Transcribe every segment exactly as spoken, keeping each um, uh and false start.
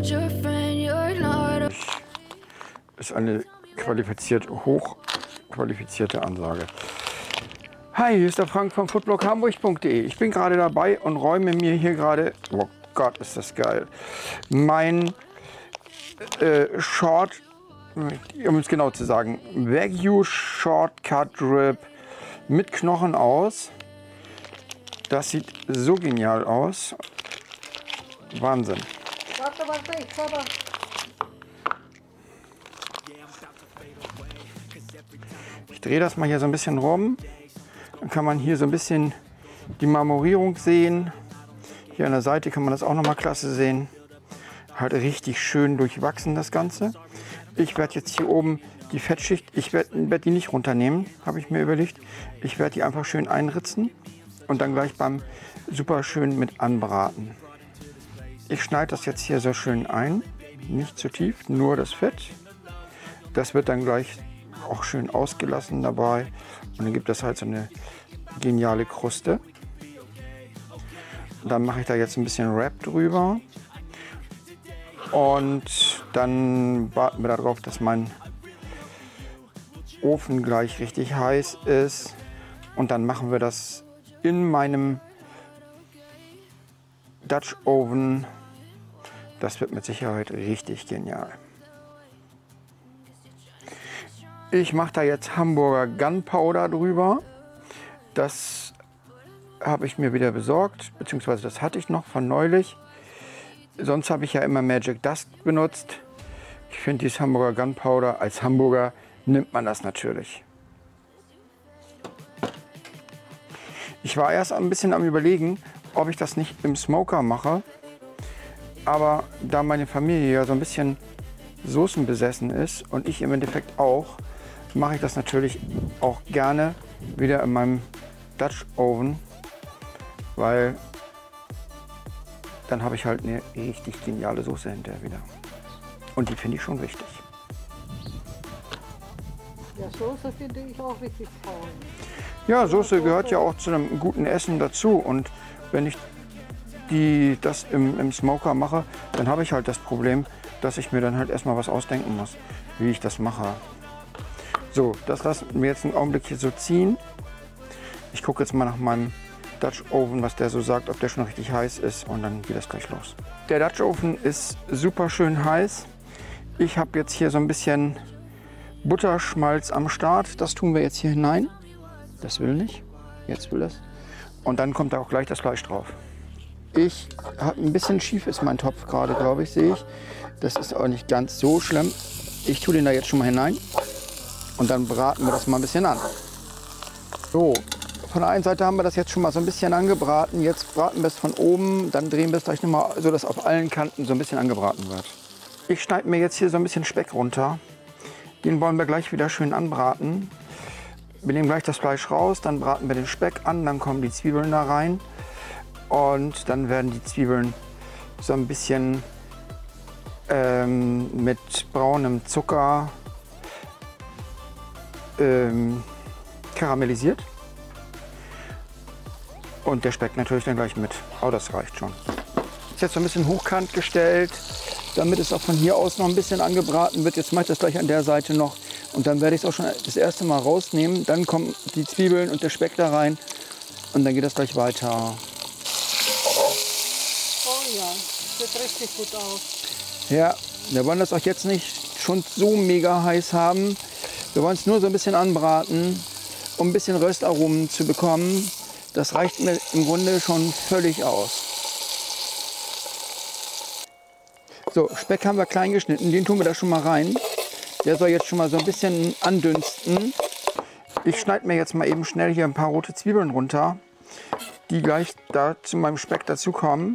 Ist eine qualifiziert, hochqualifizierte Ansage. Hi, hier ist der Frank von foodblog hamburg punkt de. Ich bin gerade dabei und räume mir hier gerade, oh Gott, ist das geil, mein äh, Short, um es genau zu sagen, Wagyu Shortcut Rib mit Knochen aus. Das sieht so genial aus. Wahnsinn. Warte, warte, ich komme. Ich drehe das mal hier so ein bisschen rum. Dann kann man hier so ein bisschen die Marmorierung sehen. Hier an der Seite kann man das auch noch mal klasse sehen. Halt richtig schön durchwachsen das Ganze. Ich werde jetzt hier oben die Fettschicht, ich werde werd die nicht runternehmen, habe ich mir überlegt. Ich werde die einfach schön einritzen und dann gleich beim super schön mit anbraten. Ich schneide das jetzt hier so schön ein, nicht zu tief, nur das Fett. Das wird dann gleich auch schön ausgelassen dabei und dann gibt es halt so eine geniale Kruste. Dann mache ich da jetzt ein bisschen Wrap drüber und dann warten wir darauf, dass mein Ofen gleich richtig heiß ist und dann machen wir das in meinem Dutch Oven. Das wird mit Sicherheit richtig genial. Ich mache da jetzt Hamburger Gunpowder drüber. Das habe ich mir wieder besorgt, beziehungsweise das hatte ich noch von neulich. Sonst habe ich ja immer Magic Dust benutzt. Ich finde dieses Hamburger Gunpowder, als Hamburger nimmt man das natürlich. Ich war erst ein bisschen am Überlegen, ob ich das nicht im Smoker mache. Aber da meine Familie ja so ein bisschen soßenbesessen ist und ich im Endeffekt auch, mache ich das natürlich auch gerne wieder in meinem Dutch Oven, weil dann habe ich halt eine richtig geniale Soße hinterher wieder. Und die finde ich schon wichtig. Ja, Soße finde ich auch richtig toll. Ja, Soße gehört ja auch zu einem guten Essen dazu und wenn ich die das im, im Smoker mache, dann habe ich halt das Problem, dass ich mir dann halt erstmal was ausdenken muss, wie ich das mache. So, das lassen wir jetzt einen Augenblick hier so ziehen. Ich gucke jetzt mal nach meinem Dutch Oven, was der so sagt, ob der schon richtig heiß ist und dann geht das gleich los. Der Dutch Oven ist super schön heiß. Ich habe jetzt hier so ein bisschen Butterschmalz am Start. Das tun wir jetzt hier hinein. Das will nicht. Jetzt will es. Und dann kommt da auch gleich das Fleisch drauf. Ich habe ein bisschen schief ist mein Topf gerade, glaube ich, sehe ich. Das ist auch nicht ganz so schlimm. Ich tue den da jetzt schon mal hinein und dann braten wir das mal ein bisschen an. So, von der einen Seite haben wir das jetzt schon mal so ein bisschen angebraten. Jetzt braten wir es von oben, dann drehen wir es gleich nochmal, so dass auf allen Kanten so ein bisschen angebraten wird. Ich schneide mir jetzt hier so ein bisschen Speck runter. Den wollen wir gleich wieder schön anbraten. Wir nehmen gleich das Fleisch raus, dann braten wir den Speck an, dann kommen die Zwiebeln da rein. Und dann werden die Zwiebeln so ein bisschen ähm, mit braunem Zucker ähm, karamellisiert. Und der Speck natürlich dann gleich mit. Oh, das reicht schon. Ist jetzt so ein bisschen hochkant gestellt, damit es auch von hier aus noch ein bisschen angebraten wird. Jetzt mache ich das gleich an der Seite noch. Und dann werde ich es auch schon das erste Mal rausnehmen. Dann kommen die Zwiebeln und der Speck da rein. Und dann geht das gleich weiter. Ja, sieht richtig gut aus. Ja, wir wollen das auch jetzt nicht schon so mega heiß haben. Wir wollen es nur so ein bisschen anbraten, um ein bisschen Röstaromen zu bekommen. Das reicht mir im Grunde schon völlig aus. So, Speck haben wir klein geschnitten, den tun wir da schon mal rein. Der soll jetzt schon mal so ein bisschen andünsten. Ich schneide mir jetzt mal eben schnell hier ein paar rote Zwiebeln runter, die gleich da zu meinem Speck dazukommen.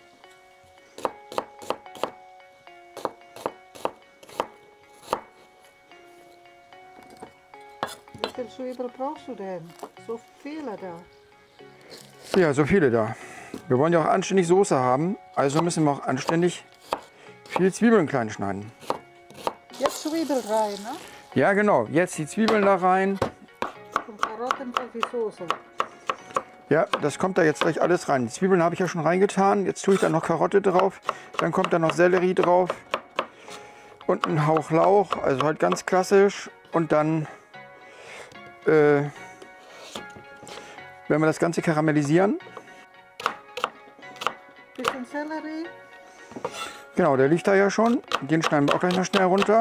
Wie viele Zwiebeln brauchst du denn? So viele da. Ja, so viele da. Wir wollen ja auch anständig Soße haben, also müssen wir auch anständig viel Zwiebeln klein schneiden. Jetzt Zwiebeln rein, ne? Ja, genau. Jetzt die Zwiebeln da rein. Und Karotten für die Soße. Ja, das kommt da jetzt gleich alles rein. Die Zwiebeln habe ich ja schon reingetan. Jetzt tue ich da noch Karotte drauf. Dann kommt da noch Sellerie drauf. Und ein Hauch Lauch, also halt ganz klassisch. Und dann äh, werden wir das Ganze karamellisieren. Bisschen Sellerie. Genau, der liegt da ja schon. Den schneiden wir auch gleich noch schnell runter.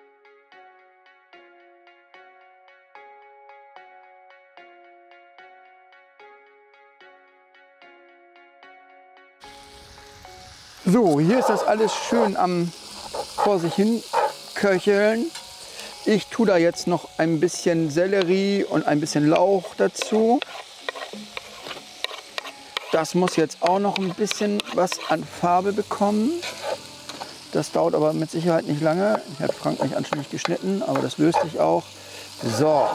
So, hier ist das alles schön am vor sich hin köcheln. Ich tue da jetzt noch ein bisschen Sellerie und ein bisschen Lauch dazu. Das muss jetzt auch noch ein bisschen was an Farbe bekommen. Das dauert aber mit Sicherheit nicht lange. Ich habe Frank nicht anständig geschnitten, aber das löst sich auch. So.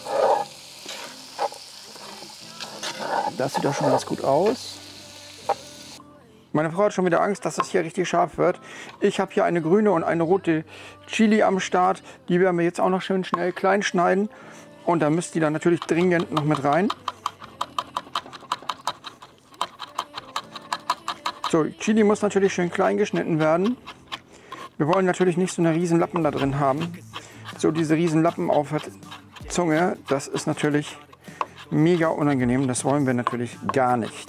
Das sieht doch schon ganz gut aus. Meine Frau hat schon wieder Angst, dass das hier richtig scharf wird. Ich habe hier eine grüne und eine rote Chili am Start. Die werden wir jetzt auch noch schön schnell klein schneiden. Und da müsst ihr dann natürlich dringend noch mit rein. So, Chili muss natürlich schön klein geschnitten werden. Wir wollen natürlich nicht so eine riesen Lappen da drin haben. So diese riesen Lappen auf der Zunge, das ist natürlich mega unangenehm. Das wollen wir natürlich gar nicht.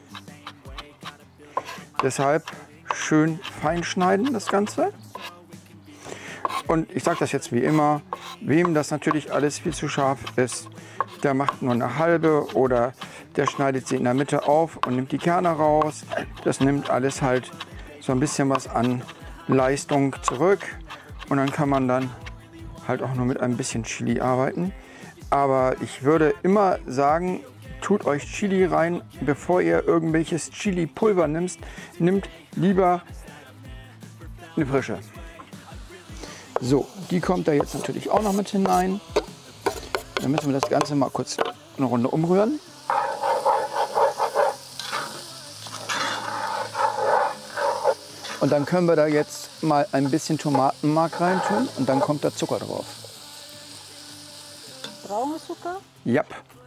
Deshalb schön fein schneiden das Ganze. Und ich sage das jetzt wie immer, wem das natürlich alles viel zu scharf ist, der macht nur eine halbe oder der schneidet sie in der Mitte auf und nimmt die Kerne raus. Das nimmt alles halt so ein bisschen was an Leistung zurück. Und dann kann man dann halt auch nur mit ein bisschen Chili arbeiten. Aber ich würde immer sagen, tut euch Chili rein, bevor ihr irgendwelches Chili-Pulver nimmt. Nimmt lieber eine frische. So, die kommt da jetzt natürlich auch noch mit hinein. Dann müssen wir das Ganze mal kurz eine Runde umrühren. Und dann können wir da jetzt mal ein bisschen Tomatenmark reintun und dann kommt da Zucker drauf. Brauner Zucker? Ja.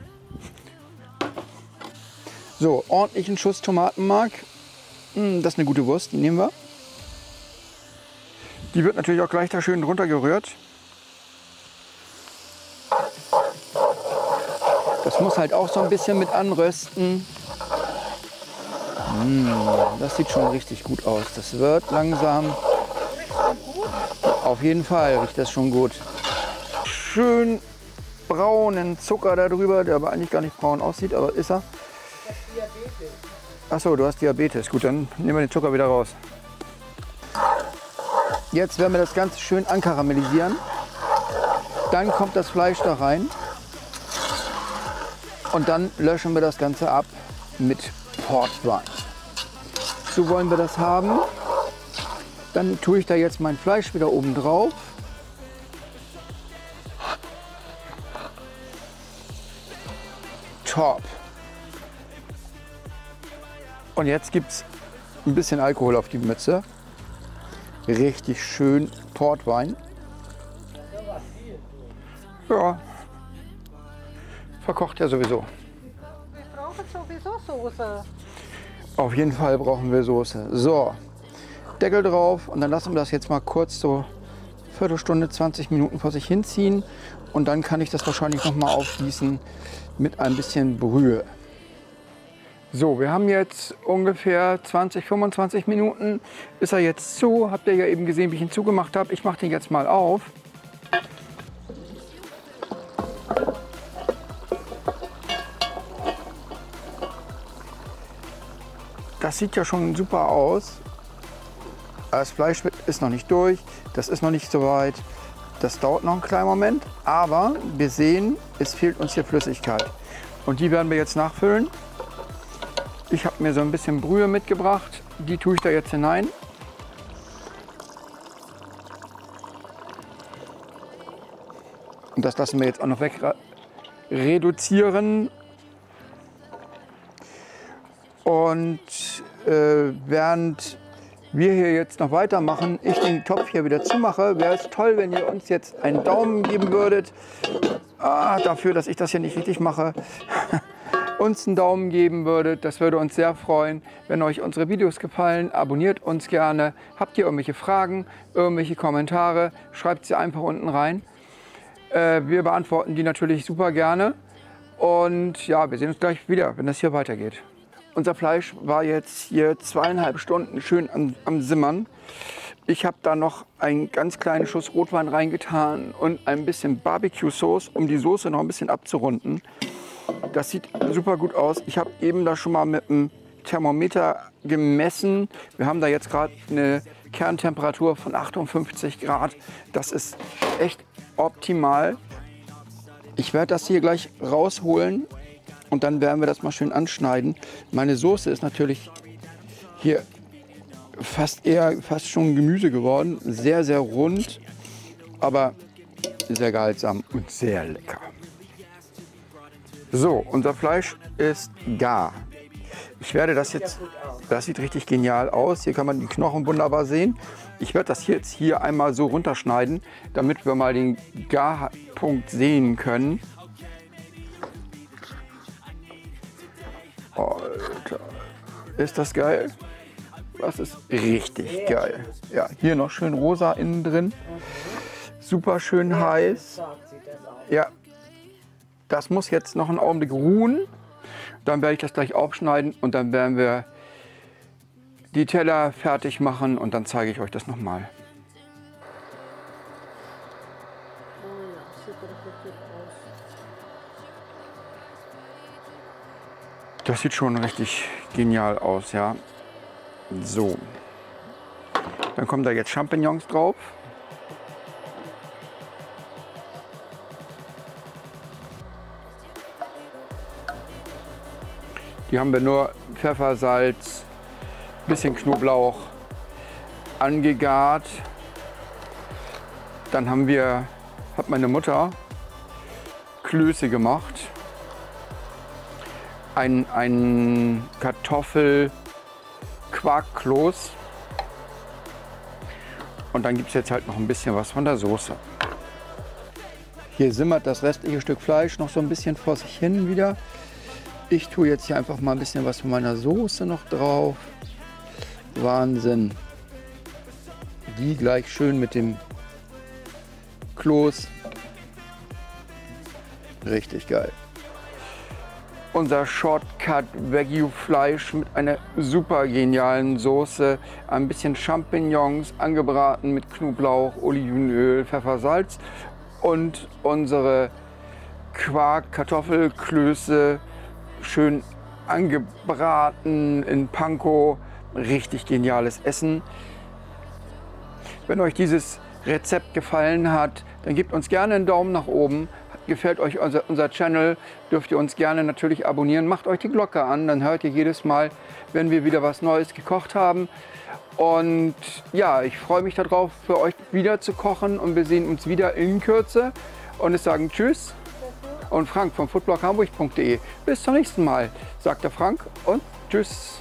So, ordentlichen Schuss Tomatenmark. Das ist eine gute Wurst, die nehmen wir. Die wird natürlich auch gleich da schön drunter gerührt. Das muss halt auch so ein bisschen mit anrösten. Das sieht schon richtig gut aus. Das wird langsam. Auf jeden Fall riecht das schon gut. Schön braunen Zucker darüber, der aber eigentlich gar nicht braun aussieht, aber ist er. Achso, du hast Diabetes. Gut, dann nehmen wir den Zucker wieder raus. Jetzt werden wir das Ganze schön ankaramellisieren. Dann kommt das Fleisch da rein. Und dann löschen wir das Ganze ab mit Portwein. So wollen wir das haben. Dann tue ich da jetzt mein Fleisch wieder oben drauf. Top. Und jetzt gibt es ein bisschen Alkohol auf die Mütze. Richtig schön Portwein. Ja. Verkocht ja sowieso. Wir brauchen sowieso Soße. Auf jeden Fall brauchen wir Soße. So, Deckel drauf und dann lassen wir das jetzt mal kurz so Viertelstunde, zwanzig Minuten vor sich hinziehen. Und dann kann ich das wahrscheinlich noch mal aufgießen mit ein bisschen Brühe. So, wir haben jetzt ungefähr zwanzig, fünfundzwanzig Minuten. Ist er jetzt zu? Habt ihr ja eben gesehen, wie ich ihn zugemacht habe. Ich mache den jetzt mal auf. Das sieht ja schon super aus. Das Fleisch ist noch nicht durch. Das ist noch nicht so weit. Das dauert noch einen kleinen Moment. Aber wir sehen, es fehlt uns hier Flüssigkeit. Und die werden wir jetzt nachfüllen. Ich habe mir so ein bisschen Brühe mitgebracht. Die tue ich da jetzt hinein. Und das lassen wir jetzt auch noch weg reduzieren. Und äh, während wir hier jetzt noch weitermachen, ich den Topf hier wieder zumache, wäre es toll, wenn ihr uns jetzt einen Daumen geben würdet. Ah, dafür, dass ich das hier nicht richtig mache. uns einen Daumen geben würdet. Das würde uns sehr freuen. Wenn euch unsere Videos gefallen, abonniert uns gerne. Habt ihr irgendwelche Fragen, irgendwelche Kommentare, schreibt sie einfach unten rein. Äh, wir beantworten die natürlich super gerne. Und ja, wir sehen uns gleich wieder, wenn das hier weitergeht. Unser Fleisch war jetzt hier zweieinhalb Stunden schön am, am Simmern. Ich habe da noch einen ganz kleinen Schuss Rotwein reingetan und ein bisschen Barbecue-Sauce, um die Soße noch ein bisschen abzurunden. Das sieht super gut aus. Ich habe eben da schon mal mit dem Thermometer gemessen. Wir haben da jetzt gerade eine Kerntemperatur von achtundfünfzig Grad. Das ist echt optimal. Ich werde das hier gleich rausholen und dann werden wir das mal schön anschneiden. Meine Soße ist natürlich hier fast eher fast schon Gemüse geworden. Sehr, sehr rund, aber sehr gehaltsam und sehr lecker. So, unser Fleisch ist gar. Ich werde das jetzt, das sieht richtig genial aus. Hier kann man die Knochen wunderbar sehen. Ich werde das jetzt hier einmal so runterschneiden, damit wir mal den Garpunkt sehen können. Alter, ist das geil? Das ist richtig geil. Ja, hier noch schön rosa innen drin. Super schön heiß. Ja, das muss jetzt noch einen Augenblick ruhen. Dann werde ich das gleich aufschneiden und dann werden wir die Teller fertig machen und dann zeige ich euch das nochmal. Das sieht schon richtig genial aus, ja. So, dann kommen da jetzt Champignons drauf. Die haben wir nur Pfeffer, Salz, bisschen Knoblauch angegart. Dann haben wir, hat meine Mutter Klöße gemacht. Ein, ein Kartoffel-Quarkkloß. Und dann gibt es jetzt halt noch ein bisschen was von der Soße. Hier simmert das restliche Stück Fleisch noch so ein bisschen vor sich hin wieder. Ich tue jetzt hier einfach mal ein bisschen was von meiner Soße noch drauf. Wahnsinn. Die gleich schön mit dem Kloß. Richtig geil. Unser Shortcut Wagyu Fleisch mit einer super genialen Soße. Ein bisschen Champignons angebraten mit Knoblauch, Olivenöl, Pfeffer, Salz. Und unsere Quark-Kartoffelklöße schön angebraten in Panko. Richtig geniales Essen. Wenn euch dieses Rezept gefallen hat, dann gebt uns gerne einen Daumen nach oben. Gefällt euch unser, unser Channel, dürft ihr uns gerne natürlich abonnieren. Macht euch die Glocke an, dann hört ihr jedes Mal, wenn wir wieder was Neues gekocht haben. Und ja, ich freue mich darauf, für euch wieder zu kochen und wir sehen uns wieder in Kürze. Und ich sage Tschüss und Frank von foodblog hamburg punkt de. Bis zum nächsten Mal, sagt der Frank und Tschüss.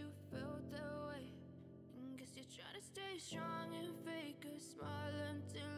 Strong and fake a smile until